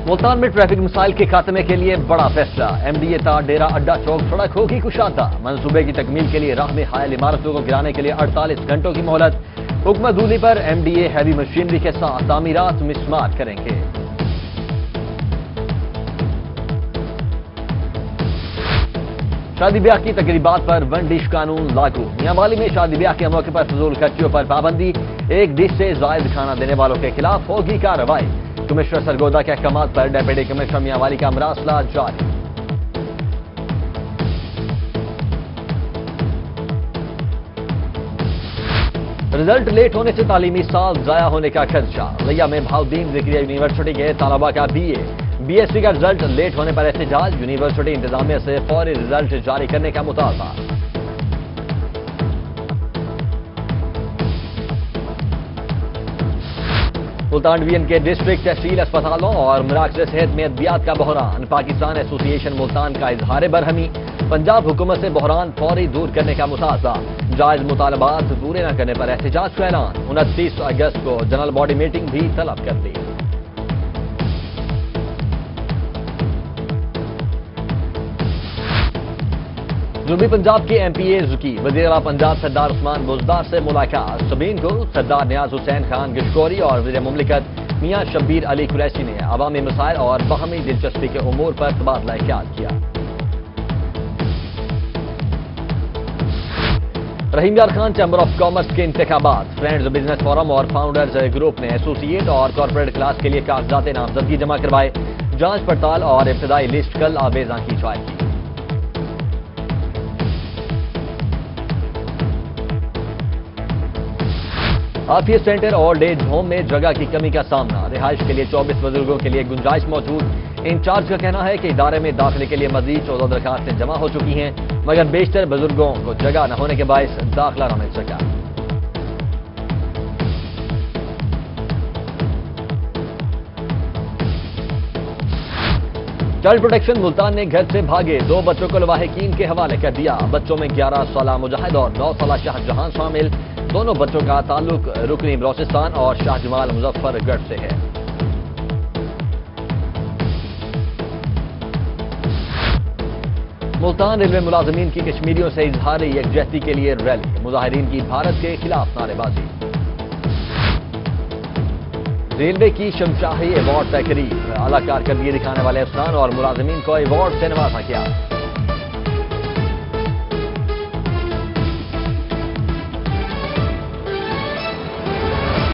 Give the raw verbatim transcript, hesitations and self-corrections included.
ملتان میں ٹریفک مسائل کے خاتمے کے لیے بڑا فیصلہ، ایم ڈی اے تا ڈیرا اڈا چوک سڑک ہوگی کشادہ، منصوبے کی تکمیل کے لیے راہ میں حائل عمارتوں کو گرانے کے لیے اڑتالیس گھنٹوں کی مہلت، حکم عدولی پر M D A heavy machinery کے ساتھ تعمیرات مسمار کریں گے۔ شادی بیاہ کی تقریبات پر ون ڈش قانون لاگو، میاں والی میں شادی بیاہ کے موقع پر فضول خرچیوں پر پابندی، ایک ڈش سے زائد کھانا دینے والوں کے خلاف ہوگی کارروائی، کمشنر سرگودا کے احکامات پر ڈیپٹی کمشنر میاں والی کا مراسلہ جاری۔ رزلٹ لیٹ ہونے سے تعلیمی سال ضائع ہونے کا خدشہ، ریا میں بہاؤدین ذکریہ یونیورسٹی کے طلباء کا B A B S C کا رزلٹ لیٹ ہونے پر احتجاج، یونیورسٹی انتظامیہ سے فوری رزلٹ جاری کرنے کا مطالبہ۔ ملتان ڈویژن کے ڈسٹرکٹ تحصیل اسپتالوں اور مراکز صحت میں ادویات کا بحران، پاکستان ایسوسی ایشن ملتان کا اظہار برہمی، پنجاب حکومت سے بحران فوری دور کرنے کا مطالبہ، جائز مطالبات پورے نہ کرنے پر احتجاج کا اعلان، انتیس اگست کو جنرل باڈی میٹنگ بھی طلب کر دی۔ جنوبی پنجاب کے ایم پی ایز کی وزیر اعلیٰ پنجاب سردار عثمان بزدار سے ملاقات، سبین کو سردار نیاز حسین خان گشکوری اور وزیر مملکت میاں شبیر علی قریشی نے عوامی مسائل اور باہمی دلچسپی کے امور پر تبادلہ خیال کیا۔ رحیم یار خان چیمبر آف کامرس کے انتخابات، فرینڈز بزنس فورم اور فاؤنڈرز گروپ نے ایسوسیٹ اور کارپوریٹ کلاس کے لیے کاغذات نامزدگی جمع کروائے، جانچ پڑتال اور ابتدائی لسٹ کل آویزاں کی جائے گی۔ عافیت سینٹر اولڈ ایج ہوم میں جگہ کی کمی کا سامنا، رہائش کے لیے چوبیس بزرگوں کے لیے گنجائش موجود، انچارج کا کہنا ہے کہ ادارے میں داخلے کے لیے مزید چودہ درخواستیں جمع ہو چکی ہیں، مگر بیشتر بزرگوں کو جگہ نہ ہونے کے باعث داخلہ نہ مل سکا۔ چائلڈ پروٹیکشن ملتان نے گھر سے بھاگے دو بچوں کو لواحقین کے حوالے کر دیا، بچوں میں گیارہ سالہ مجاہد اور نو سالہ شاہ جہاں شامل، دونوں بچوں کا تعلق رکنی بلوچستان اور شاہ جمال مظفر گڑھ سے ہے۔ ملتان ریلوے ملازمین کی کشمیریوں سے اظہار یکجہتی کے لیے ریلی، مظاہرین کی بھارت کے خلاف نعرے بازی۔ ریلوے کی شمشاہی ایوارڈ تقریب، اعلیٰ کارکردگی دکھانے والے افسران اور ملازمین کو ایوارڈ سے نوازا گیا۔